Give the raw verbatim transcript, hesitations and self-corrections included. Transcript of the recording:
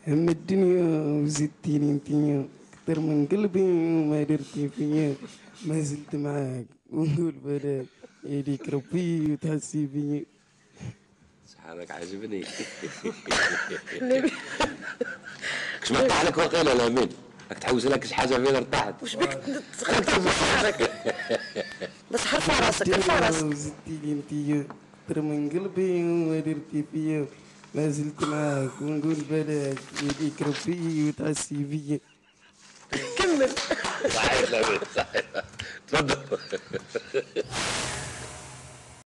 هم الدنيا وزدتيني انتيا كتر من قلبي وما درتي فيا. ما زلت معاك ونقول بلاك يديك ربي وتحسي بيا. سبحانك عاجبني. نبي كش ما طلع لك وقيله لا مين راك تحوس لك شي حاجه فين ارتحت وش بك تخطر بشعرك بس حرفع راسك ارفع الدنيا راسك. وزدتيني انتيا كتر من قلبي وما درتي فيا. ما زلت معاك ونقول بلاك يديك ربي وتحسي بيا. كمل. صحيح لا مين صحيح. تفضل.